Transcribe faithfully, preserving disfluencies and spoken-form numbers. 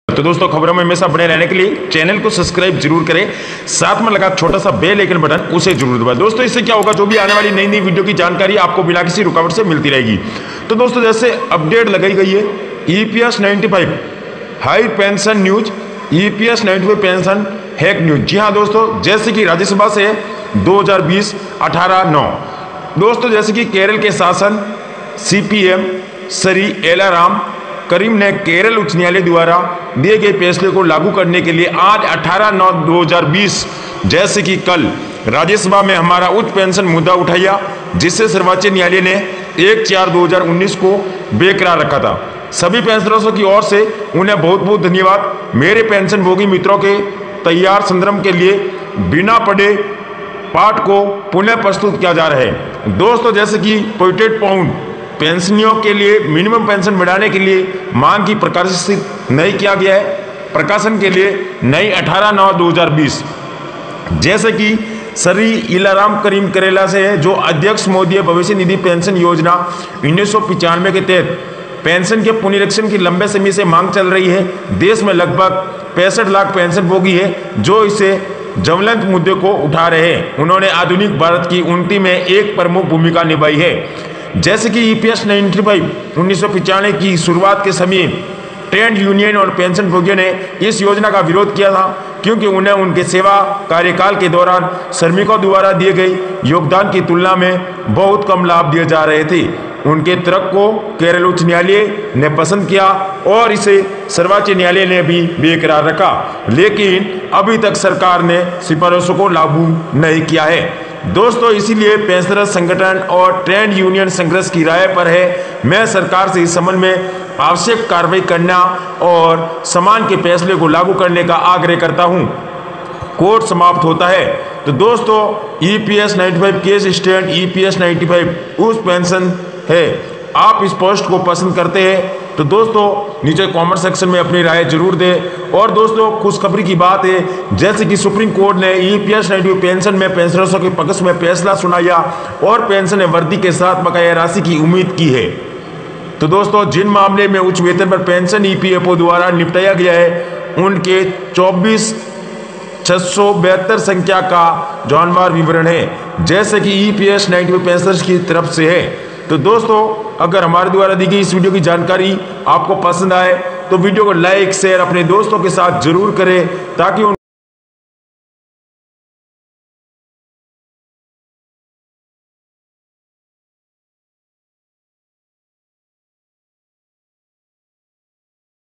तो दोस्तों खबरों में हमेशा बने रहने के लिए चैनल को सब्सक्राइब जरूर करें, साथ में लगा छोटा सा बेल आइकन बटन उसे जरूर दबाएं। दोस्तों इससे क्या होगा, जो भी आने वाली नई नई वीडियो की जानकारी आपको बिना किसी रुकावट से मिलती रहेगी। तो दोस्तों जैसे अपडेट लगाई गई है ईपीएस पचानवे हाई पेंशन न्यूज, ईपीएस पचानवे पेंशन हैक न्यूज। जी हाँ दोस्तों, जैसे कि राज्यसभा से दो हज़ार बीस अठारह नौ दोस्तों, जैसे कि केरल के शासन सीपीएम श्री एला राम करीम ने केरल उच्च न्यायालय द्वारा दिए गए फैसले को लागू करने के लिए आज अठारह नौ दो हज़ार बीस जैसे कि कल राज्यसभा में हमारा उच्च पेंशन मुद्दा उठाया, जिससे सर्वोच्च न्यायालय ने एक चार दो हज़ार उन्नीस को बेकरार रखा था। सभी पेंशनर्स की ओर से उन्हें बहुत बहुत धन्यवाद। मेरे पेंशन भोगी मित्रों के तैयार संदर्भ के लिए बिना पढ़े पाठ को पुनः प्रस्तुत किया जा रहा है। दोस्तों जैसे कि पोइटेड पाउंड पेंशनियों के लिए मिनिमम पेंशन बढ़ाने के लिए मांग की प्रकाशित नहीं किया गया है, प्रकाशन के लिए नई अठारह नौ दो हज़ार बीस। जैसे कि श्री इलाराम करीम केरला से है, जो अध्यक्ष मोदी भविष्य निधि पेंशन योजना उन्नीस सौ पचानवे के तहत पेंशन के पुनरीक्षण की लंबे समय से मांग चल रही है। देश में लगभग पैंसठ लाख पेंशन भोगी है जो इसे ज्वलंत मुद्दे को उठा रहे हैं। उन्होंने आधुनिक भारत की उन्नति में एक प्रमुख भूमिका निभाई है। जैसे कि ईपीएस पचानवे उन्नीस सौ पचानवे की शुरुआत के समय ट्रेड यूनियन और पेंशन भोगियों ने इस योजना का विरोध किया था, क्योंकि उन्हें उनके सेवा कार्यकाल के दौरान श्रमिकों द्वारा दिए गए योगदान की तुलना में बहुत कम लाभ दिए जा रहे थे। उनके तर्क को केरल उच्च न्यायालय ने पसंद किया और इसे सर्वोच्च न्यायालय ने भी बेकरार रखा, लेकिन अभी तक सरकार ने सिफारिशों को लागू नहीं किया है। दोस्तों इसीलिए पेंशनर संगठन और ट्रेड यूनियन संघर्ष की राय पर है। मैं सरकार से इस संबंध में आवश्यक कार्रवाई करना और समान के फैसले को लागू करने का आग्रह करता हूं। कोर्ट समाप्त होता है। तो दोस्तों ईपीएस पचानवे केस स्टैंड ईपीएस पचानवे उस पेंशन है। आप इस पोस्ट को पसंद करते हैं तो दोस्तों नीचे कमेंट सेक्शन में अपनी राय जरूर दें। और दोस्तों खुशखबरी की बात है, जैसे कि सुप्रीम कोर्ट ने ईपीएस पचानवे पेंशन में पेंशनर्स के पक्ष में फैसला सुनाया और पेंशन वृद्धि के साथ बकाया राशि की उम्मीद की है। तो दोस्तों जिन मामले में उच्च वेतन पर पेंशन ईपीएफओ द्वारा निपटाया गया है, उनके चौबीस छह सौ बहत्तर संख्या का जानवर विवरण है, जैसे कि ईपीएस पचानवे पेंशनर्स की तरफ से है। तो दोस्तों अगर हमारे द्वारा दी गई इस वीडियो की जानकारी आपको पसंद आए तो वीडियो को लाइक शेयर अपने दोस्तों के साथ जरूर करें, ताकि